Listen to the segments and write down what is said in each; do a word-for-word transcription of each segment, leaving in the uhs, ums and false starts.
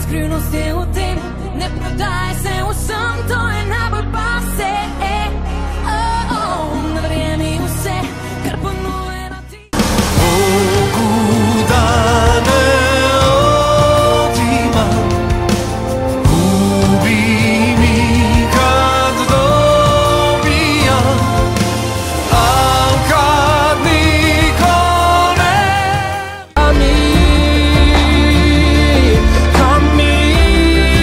escrevo no seu tempo, ne prodaj se vsem, to je najbolj pase. Oh, oh, ne verjemi vse, kar ponujeno ti. Bogu dane otima, ubi mi kad dobijam, al kad niko nema mi, kam mi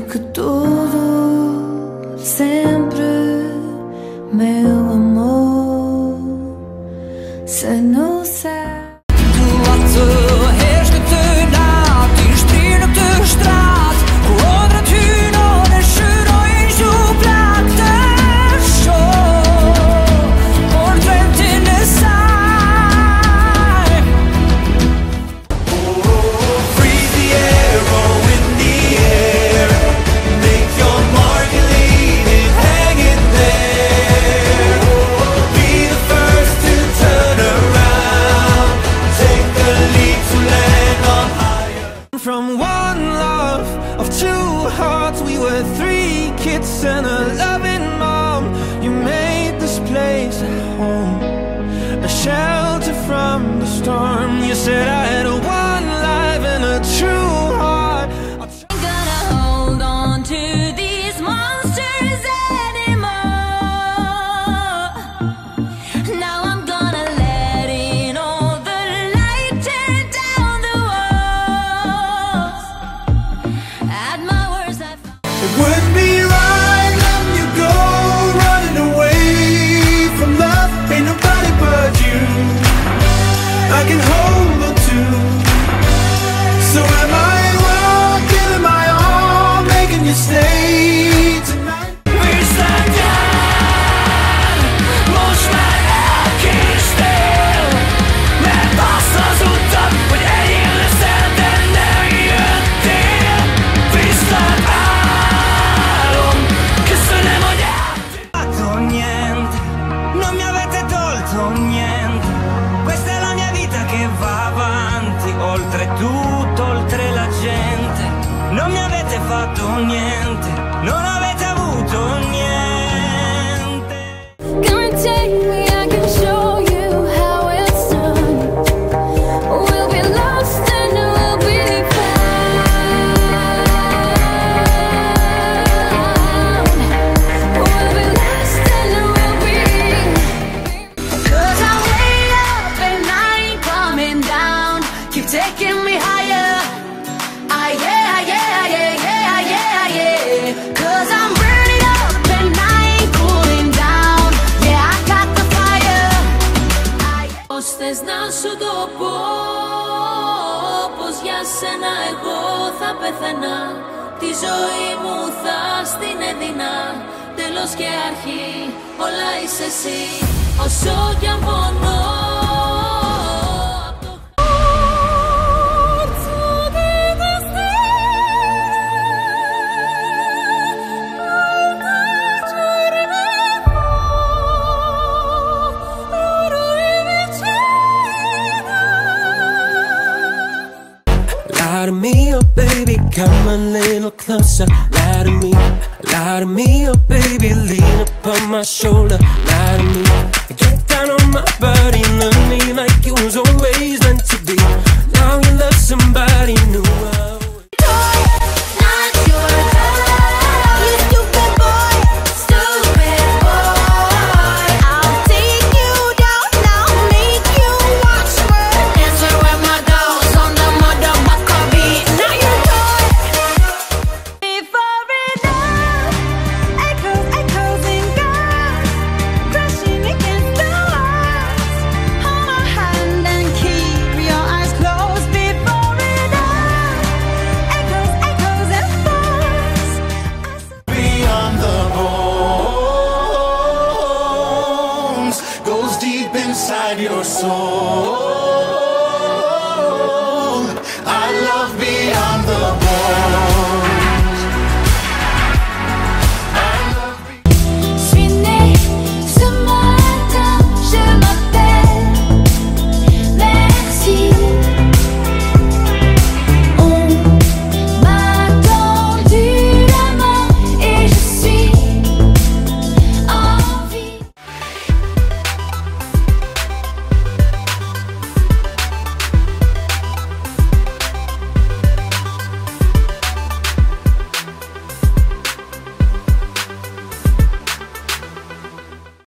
que tudo sempre, meu amor, se no céu. Du latte herskete natt, die strirnete straat, kodra tyn og det sjura i sjoplakte sjå, portrætt in the side. Breathe the air, oh in the air. Make your mark and leave it hanging there. Be the first to turn around. Take the leap to land on higher. From one love of two hearts, we were three kids and a loving mom. You made this place a home, a shelter from the storm. You said I had a one life and a true heart. Ain't gonna hold on to these monsters anymore. Now I'm gonna let in all the light, tear down the walls. At my worst I found It wouldn't be right letting you go, running away from love. Ain't nobody but you I can hold on to. So am I wrong, giving my all, making you stay tonight? Vi stannar mot snarare still, med passas utan och det gäller säten när jag det. Vi stannar om che sono fatto niente, non mi avete tolto niente. Questa è la mia vita che va avanti, oltre tutto, oltre la gente. Non mi avete fatto niente, non avete avuto niente. Come take me, I can show you how it's done. We'll be lost and we'll be found. We'll be lost and we'll be. 'Cause I'm way up and I ain't coming down. Keep taking me higher. Ah yeah, yeah, yeah, yeah, yeah, yeah. 'Cause I'm burning up and I ain't cooling down. Yeah, I got the fire. Πώς θες να σου το πω, πως για σένα εγώ θα πεθαίνα. Τη ζωή μου θα στην έδινα. Τέλος και αρχή, όλα είσαι εσύ. Όσο κι αν πονώ απ' το χάρτο δείτε Lie to me, oh baby, come a little closer. Lie to me, lie to me, oh baby, lean upon my shoulder. Lie to me, get down on my body, love me like it was always meant to be. Now you love somebody new.